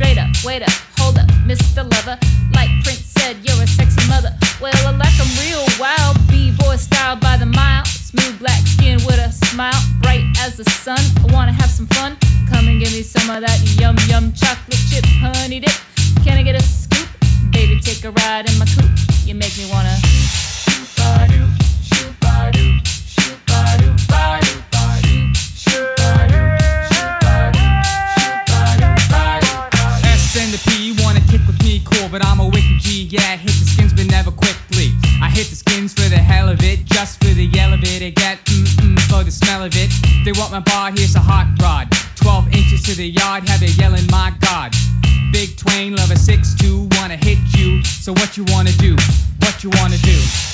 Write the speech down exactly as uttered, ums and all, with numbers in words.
Straight up, wait up, hold up, Mister Lover. Like Prince said, you're a sexy mother. Well, I like 'em real wild, B-boy style by the mile. Smooth black skin with a smile, bright as the sun. I wanna have some fun. Come and give me some of that yum yum chocolate chip honey dip. Can I get a scoop? Baby, take a ride in my coupe. You make me wanna shoot-ba-doo, shoot-ba-doo, shoot-ba-doo, ba-doo, ba-doo, shoot-ba-doo, shoot-ba-doo, shoot-ba-doo, ba-doo, ba-doo. S and the P wanna kick with me, cool, but I'm a wicked G. Yeah, hit the skins, but never quickly. I hit the skins for the hell of it, just for the yell of it. I get mm-mm for the smell of it. They want my bar, here's a hot rod. Twelve inches to the yard, have it yelling, my God. Big Twain, lover six two, wanna hit you. So what you wanna do? What you wanna do?